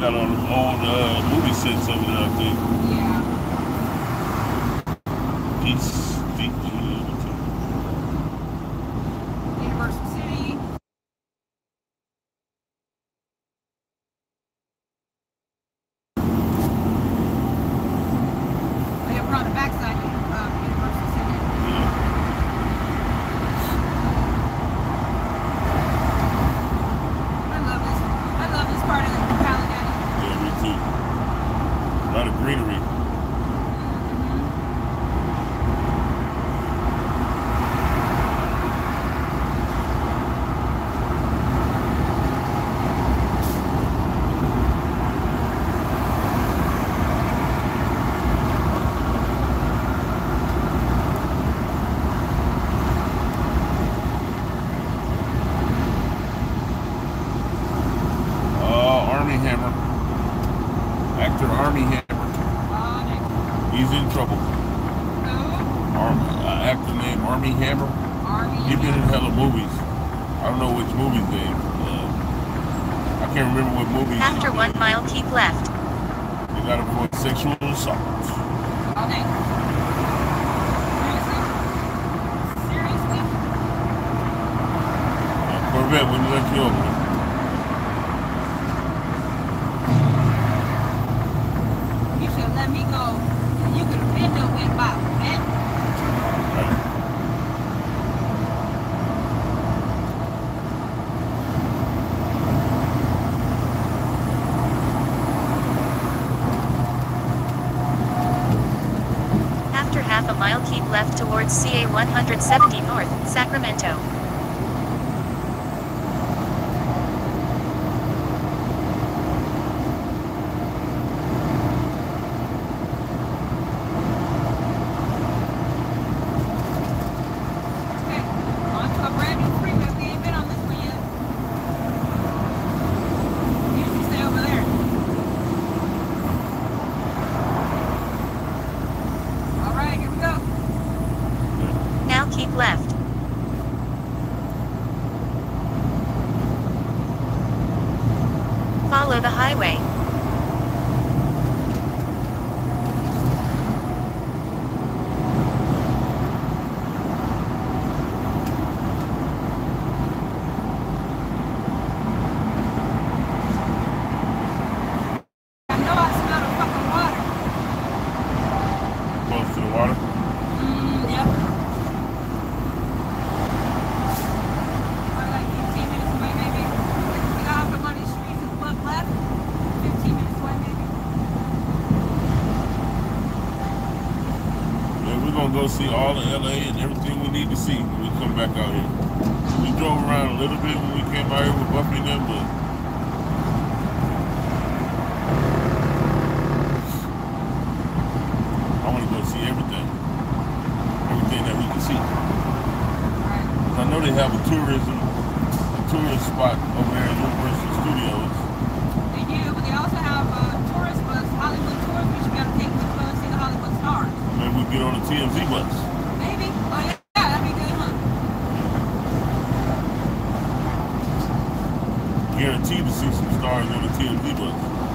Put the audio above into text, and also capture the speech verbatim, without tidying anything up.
got all them old uh, movie sets over there, I think. Yeah. Peace, deep, Universal City. They have on the backside of um, Universal City. yeah. I love this. I love this part of the California. Yeah, me too. A lot of greenery. Uh, Army Hammer. Actor Army Hammer. Oh, next. He's in trouble. Who? Army, uh, actor named Army Hammer. Army. He's been in hella movies. I don't know which movies they. Uh, I can't remember what movies. After one mile, keep left. They got him for sexual assault. Oh, next. Seriously? Seriously? Uh, Corvette wouldn't let you over. You should let me go. You could have been there went by, man. Right. After half a mile, keep left towards C A one seventy North, Sacramento. Okay, on to a brand new freeway. We ain't been on this one yet. You usually stay over there. All right, here we go. Now keep left. Follow the highway. I know I smell the fucking water. Close to the water. Mm, yep. Probably like fifteen minutes away, maybe. We got off the money streets and flip left. fifteen minutes away, maybe. Yeah, we're gonna go see all of L A and everything we need to see when we come back out here. We drove around a little bit when we came out here with Buffy and them, but I want to go see everything, everything that we can see. Right. 'Cause I know they have a tourism, a tourist spot over there at Universal Studios. They do, but they also have a tourist bus, Hollywood tours, which you gotta take to go and see the Hollywood stars. Maybe we get on the T M Z bus. Maybe. Oh yeah, yeah, that'd be good, huh? Guaranteed to see some stars on the T M Z bus.